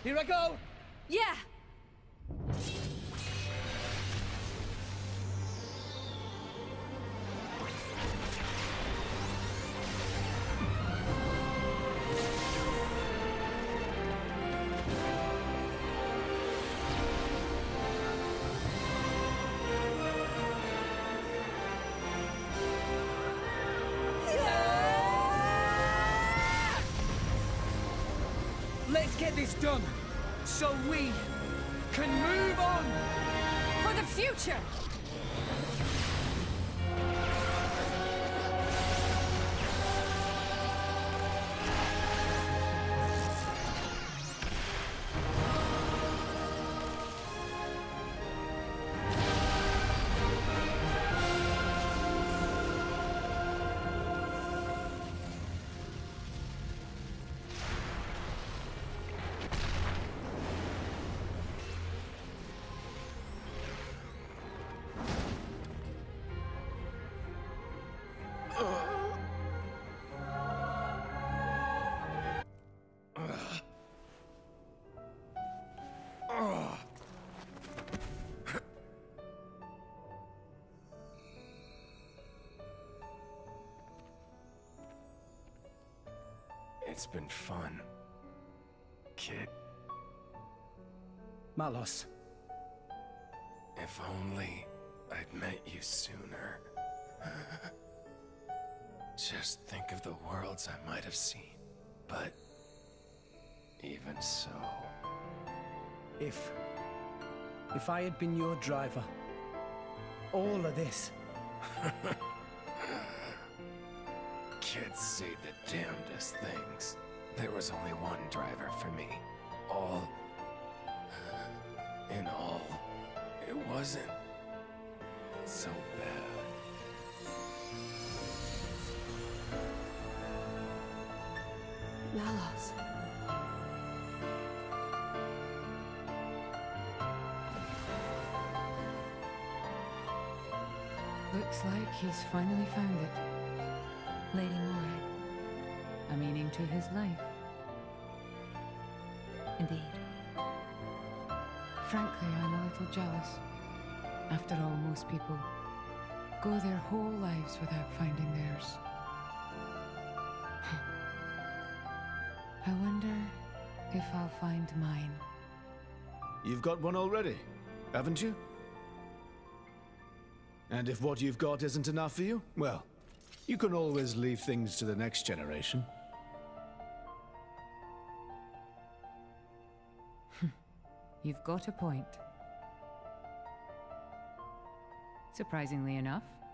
Here I go! Yeah! Let's get this done, so we can move on! For the future! It's been fun, kid. Malos. If only I'd met you sooner. Just think of the worlds I might have seen. But even so... If I had been your driver, all of this... Kids say the damnedest things. There was only one driver for me. All... in all, it wasn't so bad. Malos. Looks like he's finally found it. Lady Moray. A meaning to his life. Indeed. Frankly, I'm a little jealous. After all, most people go their whole lives without finding theirs. I wonder if I'll find mine. You've got one already, haven't you? And if what you've got isn't enough for you, well, you can always leave things to the next generation. You've got a point. Surprisingly enough,